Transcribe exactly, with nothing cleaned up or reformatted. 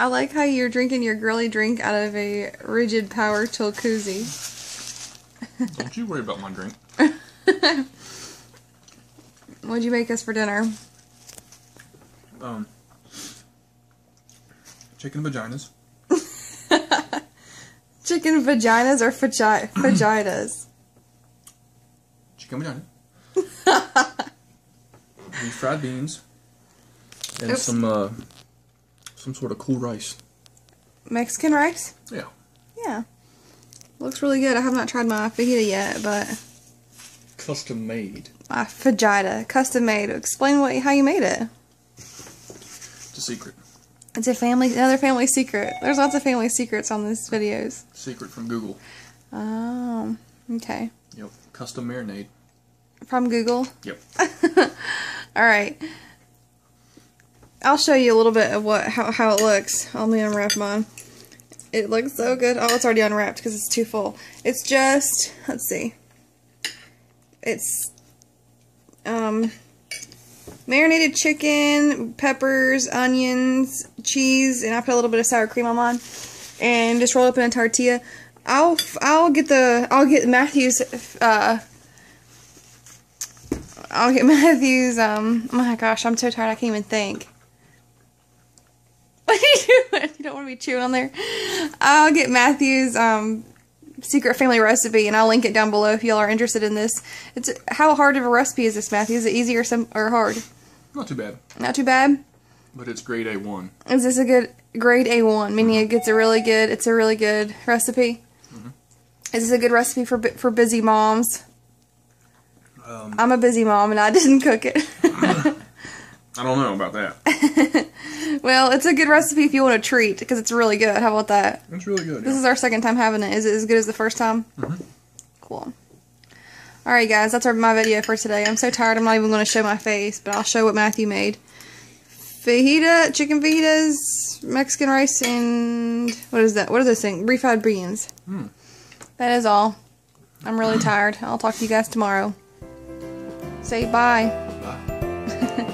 I like how you're drinking your girly drink out of a Rigid Power Chill koozie. Don't you worry about my drink. What'd you make us for dinner? Um, chicken vaginas. Chicken vaginas or vagi vaginas? Chicken vagina. These fried beans. And Oops. some, uh, some sort of cool rice. Mexican rice? Yeah. Yeah. Looks really good. I have not tried my fajita yet, but... Custom made. My fajita. Custom made. Explain what how you made it. It's a secret. It's a family, another family secret. There's lots of family secrets on these videos. Secret from Google. Oh, okay. Yep. Custom marinade. From Google? Yep. Alright. I'll show you a little bit of what how, how it looks. Let me unwrap mine. It looks so good. Oh, it's already unwrapped because it's too full. It's just, let's see. It's um, marinated chicken, peppers, onions, cheese, and I put a little bit of sour cream on mine, and just roll up in a tortilla. I'll I'll get the I'll get Matthew's uh I'll get Matthew's um oh my gosh, I'm so tired I can't even think. What are you doing? You don't want to be chewing on there. I'll get Matthew's um secret family recipe, and I'll link it down below if y'all are interested in this. It's how hard of a recipe is this, Matthew? Is it easy or some or hard? Not too bad. Not too bad. But it's grade A one. Is this a good grade A one? Meaning it gets a really good. It's a really good recipe. Mm-hmm. Is this a good recipe for for busy moms? Um, I'm a busy mom, and I didn't cook it. I don't know about that. Well, it's a good recipe if you want a treat, because it's really good. How about that? It's really good. This yeah. is our second time having it. Is it as good as the first time? Mm-hmm. Cool. Alright guys, that's our, my video for today. I'm so tired I'm not even going to show my face, but I'll show what Matthew made. Fajita, chicken fajitas, Mexican rice, and what is that? What are those things? Refried beans. Mm. That is all. I'm really tired. I'll talk to you guys tomorrow. Say bye. Bye.